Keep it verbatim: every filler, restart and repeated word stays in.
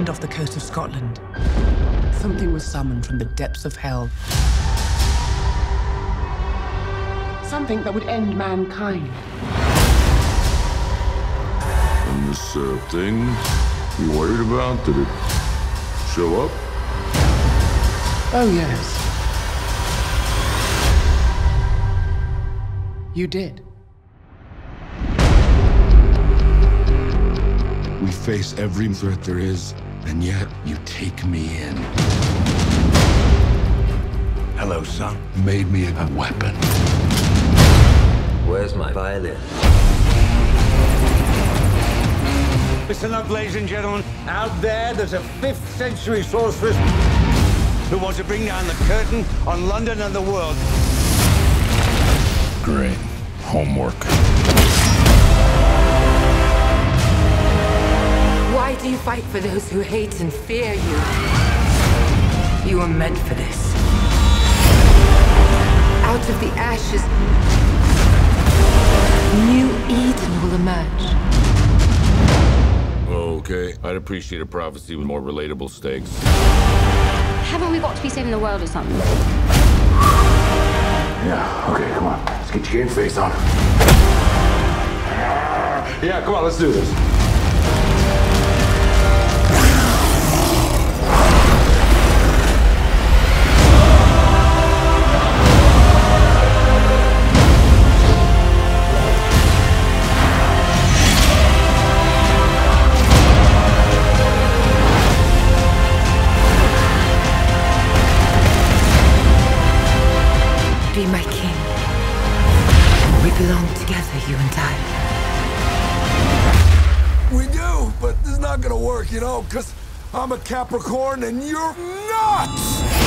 land off the coast of Scotland, something was summoned from the depths of hell. Something that would end mankind. And this uh, thing you worried about, did it show up? Oh, yes. You did. We face every threat there is, and yet you take me in. Hello, son. Made me a weapon. Where's my violin? Listen up, ladies and gentlemen. Out there, there's a fifth century sorceress who wants to bring down the curtain on London and the world. Great. Homework. Why do you fight for those who hate and fear you? You were meant for this. Out of the ashes, new Eden will emerge. Okay, I'd appreciate a prophecy with more relatable stakes. Haven't we got to be saving the world or something? Yeah, okay, come on. Let's get your game face on. Yeah, come on, let's do this. Be my king. We belong together, you and I. We do, but this is not gonna work, you know, because I'm a Capricorn and you're not!